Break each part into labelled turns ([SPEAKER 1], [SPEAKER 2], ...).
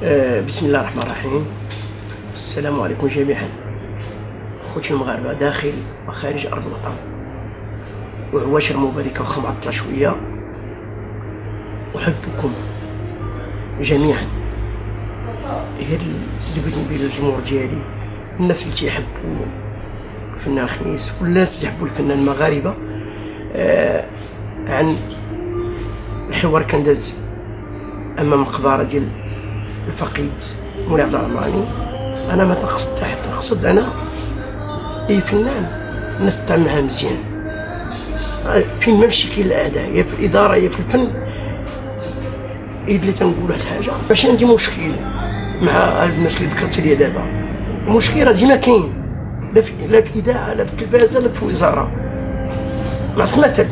[SPEAKER 1] بسم الله الرحمن الرحيم. السلام عليكم جميعا خوتي المغاربه داخل وخارج ارض الوطن وعواشر مباركه وخا معطله شويه. احبكم جميعا. هذا اللي بغيت نقول للجمهور ديالي، الناس اللي تيحبوا الفنان خميس والناس اللي يحبوا الفنان المغاربه، عن الحوار كان داز امام مقبره ديال الفقيد مولاي عبد العمراني. انا ما تنقصد حتى نقصد انا اي فنان الناس تعامل معاه مزيان، فين ما مشي كاين الاعداء، يا في الاداره يا في الفن. اللي تنقول واحد الحاجه، ماشي عندي مشكل مع الناس اللي ذكرت لي دابا، المشكل راه ديما كاين، لا في اذاعه لا في التلفازه لا في وزاره. نعطيك مثل،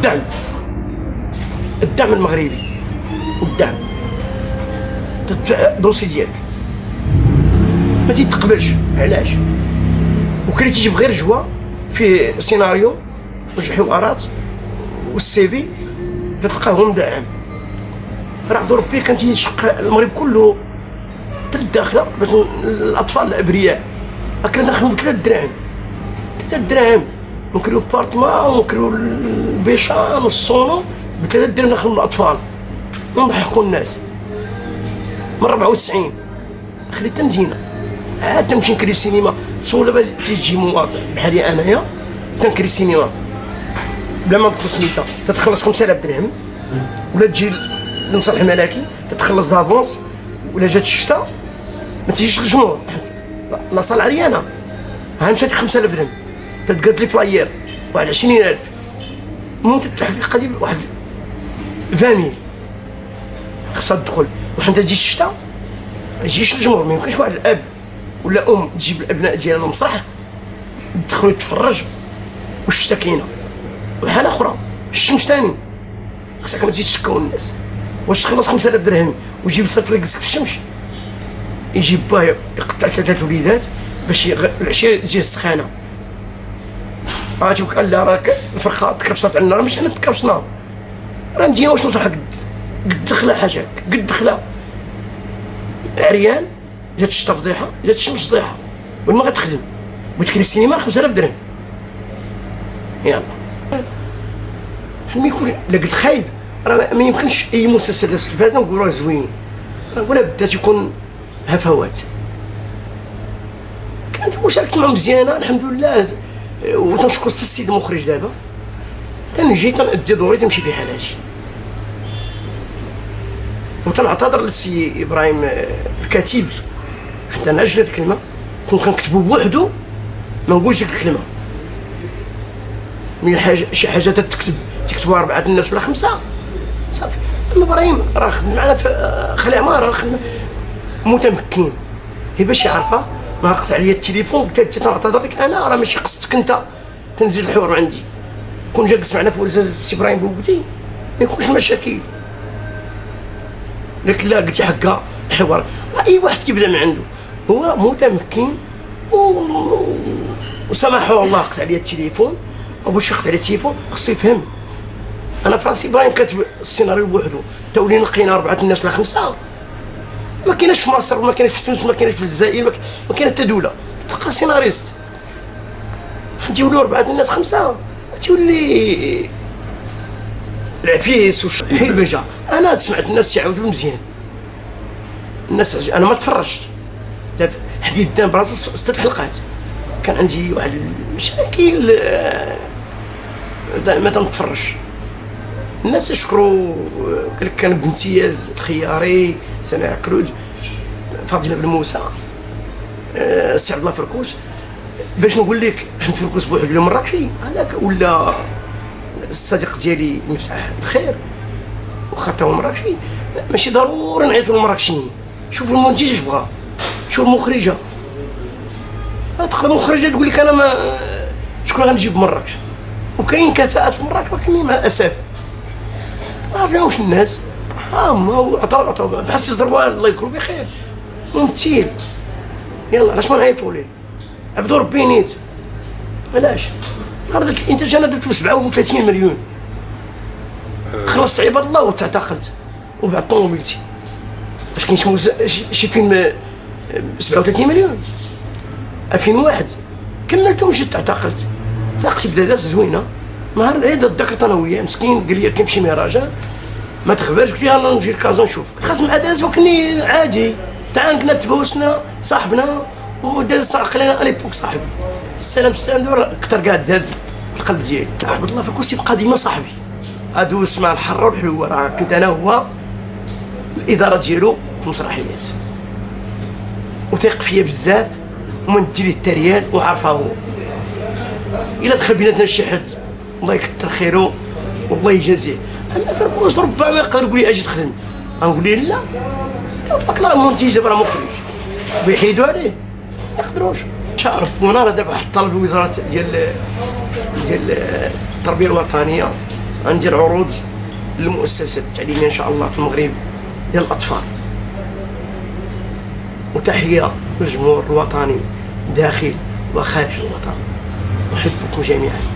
[SPEAKER 1] الدعم المغربي، الدعم تدفع دوسي ديالك ما تيتقبلش. علاش؟ وكلي تيجي بغير جوا فيه سيناريو وجوج حوارات والسي في تلقاهم داعم. راه عبد ربي كان تيشق المغرب كله حتى الداخله باش الاطفال الابرياء. كنا نخدمو ب3 دراهم، 3 دراهم نكريو بارتمان ونكريو البيشان والصونو ب3 دراهم نخدمو الاطفال ونضحكو الناس. من 94 خليت تمدينه عاد تمشي نكري السينما. سول دابا تيجي مواطن بحالي انايا تنكري السينما بلا ما نذكر سميتها، تتخلص 5000 درهم، ولا تجي لمصالح ملكي تتخلص دافونس، ولا جات الشتاء ما تجيش للجمهور لا صال عريانه. ها مشات 5000 درهم تتقاد لي فلاير واحد 20000، المهم تتحقق ديال واحد 20000 خاصها تدخل. وحنا تجي الشتاء ما يجيش الجمهور، ما يمكنش واحد الاب ولا ام تجيب الابناء ديالها للمسرح يدخلوا يتفرج والشتا كاينه. وحاله اخرى الشمس ثاني خاصك ما تجيش تشكاو الناس. واش تخلص 5000 درهم ويجيب طفل يجلسك في الشمس، يجيب باه يقطع 3 وليدات باش العشيه تجي السخانه. عاتوك قال لا راك الفرخه تكرفصات عندنا، ماشي حنا تكرفصنا، راه مدينه واش مسرح قد دخله حاجه قد دخله عريان. جات الشتا فضيحه، جات الشمس فضيحه، وين ما غتخدم بغيت السينما 5000 درهم. يلا حنا يكون لا قلت خايب، راه ما يمكنش اي مسلسل داز في التلفازه نقولوا راه زوين، ولا بدا تيكون هفوات. كانت المشاركه معهم مزيانه الحمد لله، وتنشكر حتى السيد المخرج. دابا تنجي تنأدي دوري تمشي في حالاتي، وتنعتذر للسي ابراهيم الكاتب حتى انا اجل هاد الكلمه كون كنكتبو بوحدو ما نقولش ديك الكلمه. من حاجه شي حاجه تكتبوها 4 الناس ولا 5 صافي. اما ابراهيم راه خدم معنا في خلي عمار، راه خدم متمكن، هي باش يعرفها. نهار قطع عليا التليفون قلت له تنعتذر لك انا، راه ماشي قصتك انت تنزيل الحوار من عندي. كون جا جلس معنا في ولزاز السي ابراهيم بوقتي ما يكونش مشاكل، لكن لا قلتي حقا الحوار اي واحد كيبدا من عنده هو متمكن. وسامحوا الله قطع عليا التليفون، وباش يقطع عليا التليفون خصو يفهم انا في راسي ابراهيم كاتب السيناريو بوحدو. تا ولينا لقينا 4 الناس ولا 5 ما كايناش في مصر، ما كايناش في تونس، ما كايناش في الجزائر، ما كاين حتى دوله تلقى سيناريست. تيوليو 4 الناس 5 تيولي العفيس وحيل بجا. انا سمعت الناس يعاودوا مزيان، الناس انا ما تفرجت حديد دام براسو 6 حلقات. كان عندي واحد المشاكل ما تنتفرجش. الناس يشكروا، قال لك كان بامتياز الخياري، سناء كروج، فاضله بن موسى، السي عبد الله فركوس. باش نقول لك حمد فركوس بوحدو ولا مراكشي هذاك، ولا الصديق ديالي مفتاح الخير واخا تا هو مراكشي، ماشي ضروري نعيطوا للمراكشيين. شوف المنتج اش بغا، شوف المخرجه، تقدر المخرجه تقول لك انا ما شكون غنجيب مراكش، وكاين كفاءات في مراكش ولكن مع الاسف ما فيهمش الناس. هما عطاو بحال سي زروان الله يذكرو بخير ممثل. يلا علاش ما نعيطوا ليه؟ عبدو ربي نيت، علاش؟ نهار داك الانتاج انا درتو 37 مليون، خلصت عباد الله وتعتقلت وبعت طوموبيلتي. باش كاين شي فيلم 37 مليون 2001 كملتو مشيت اعتقلت. لاقيت بدادات زوينه، نهار العيد تذكرت انا وياه مسكين قال لي كيمشي مهرجان ما تخبرش، قلت له يلاه نجي لكازا نشوفك. خاص مع داز وكني عادي تعانقنا تبوسنا صاحبنا وداز عقلنا اليبوك صاحبي السلام دابا كثر قاعد زاد في القلب ديالي. عبد الله فالكوسي بقى ديما صاحبي، ادوس مع الحره والحلوه، راه كنت انا هو الاداره ديالو في المسرحيات وثيق فيا بزاف وما ندي ليه التريال وعارفها هو. الا دخل بيناتنا شي حد الله يكثر خيره والله يجازيه. انا فركوس ربما يقدر يقول لي اجي تخدم، غنقول ليه لا، باك راه منتج راه مخرج ويحيدوا عليه ما يقدروش. شعر وانا راه دابا حط طلب الوزاره ديال التربيه الوطنيه غندير عروض للمؤسسات التعليميه ان شاء الله في المغرب ديال الاطفال. وتحيه للجمهور الوطني داخل وخارج الوطن، احبكم جميعا.